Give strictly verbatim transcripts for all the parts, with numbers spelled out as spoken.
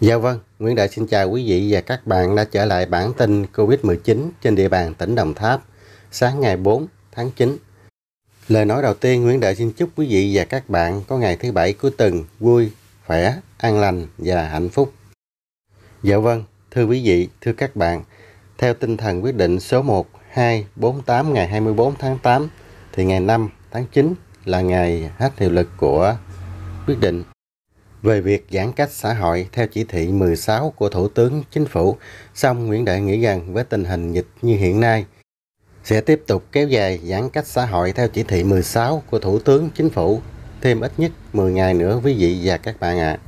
Dạ vâng, Nguyễn Đại xin chào quý vị và các bạn đã trở lại bản tin Covid mười chín trên địa bàn tỉnh Đồng Tháp sáng ngày bốn tháng chín. Lời nói đầu tiên, Nguyễn Đại xin chúc quý vị và các bạn có ngày thứ bảy cuối tuần vui, khỏe, an lành và hạnh phúc. Dạ vâng, thưa quý vị, thưa các bạn, theo tinh thần quyết định số một hai bốn tám ngày hai mươi bốn tháng tám thì ngày năm tháng chín là ngày hết hiệu lực của quyết định về việc giãn cách xã hội theo chỉ thị mười sáu của Thủ tướng Chính phủ. Song Nguyễn Đại nghĩ rằng với tình hình dịch như hiện nay sẽ tiếp tục kéo dài giãn cách xã hội theo chỉ thị mười sáu của Thủ tướng Chính phủ thêm ít nhất mười ngày nữa quý vị và các bạn ạ. À.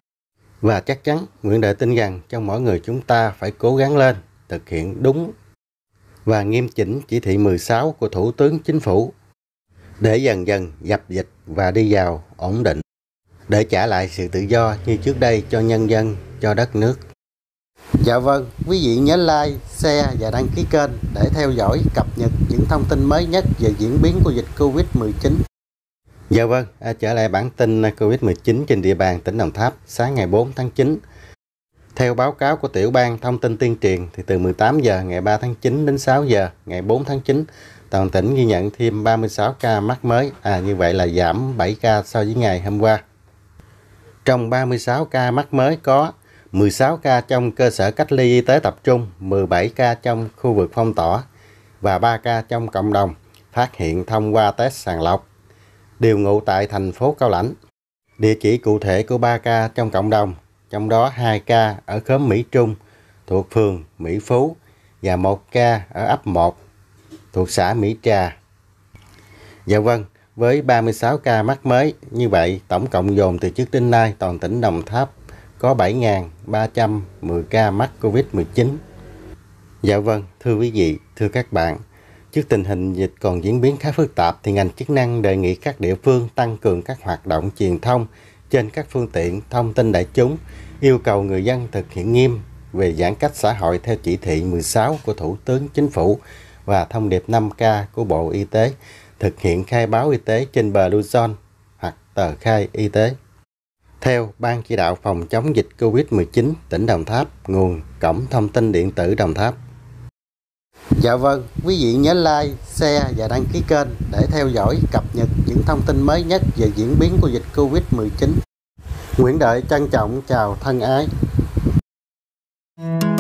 Và chắc chắn Nguyễn Đại tin rằng trong mỗi người chúng ta phải cố gắng lên, thực hiện đúng và nghiêm chỉnh chỉ thị mười sáu của Thủ tướng Chính phủ để dần dần dập dịch và đi vào ổn định, để trả lại sự tự do như trước đây cho nhân dân, cho đất nước. Dạ vâng, quý vị nhớ like, share và đăng ký kênh để theo dõi cập nhật những thông tin mới nhất về diễn biến của dịch Covid mười chín. Dạ vâng, à, trở lại bản tin Covid mười chín trên địa bàn tỉnh Đồng Tháp sáng ngày bốn tháng chín. Theo báo cáo của Tiểu ban Thông tin Tuyên truyền thì từ mười tám giờ ngày ba tháng chín đến sáu giờ ngày bốn tháng chín, toàn tỉnh ghi nhận thêm ba mươi sáu ca mắc mới, à như vậy là giảm bảy ca so với ngày hôm qua. Trong ba mươi sáu ca mắc mới có mười sáu ca trong cơ sở cách ly y tế tập trung, mười bảy ca trong khu vực phong tỏa và ba ca trong cộng đồng phát hiện thông qua test sàng lọc, đều ngụ tại thành phố Cao Lãnh. Địa chỉ cụ thể của ba ca trong cộng đồng, trong đó hai ca ở khóm Mỹ Trung thuộc phường Mỹ Phú và một ca ở ấp một thuộc xã Mỹ Trà. Dạ vâng, với ba mươi sáu ca mắc mới như vậy, tổng cộng dồn từ trước đến nay toàn tỉnh Đồng Tháp có bảy nghìn ba trăm mười ca mắc Covid mười chín. Dạ vâng, thưa quý vị, thưa các bạn, trước tình hình dịch còn diễn biến khá phức tạp thì ngành chức năng đề nghị các địa phương tăng cường các hoạt động truyền thông trên các phương tiện thông tin đại chúng, yêu cầu người dân thực hiện nghiêm về giãn cách xã hội theo chỉ thị mười sáu của Thủ tướng Chính phủ và thông điệp năm K của Bộ Y tế, thực hiện khai báo y tế trên Bluezone hoặc tờ khai y tế. Theo Ban Chỉ đạo phòng chống dịch Covid mười chín tỉnh Đồng Tháp, nguồn cổng thông tin điện tử Đồng Tháp. Dạ vâng, quý vị nhớ like, share và đăng ký kênh để theo dõi cập nhật những thông tin mới nhất về diễn biến của dịch Covid mười chín. Nguyễn Đại trân trọng chào thân ái.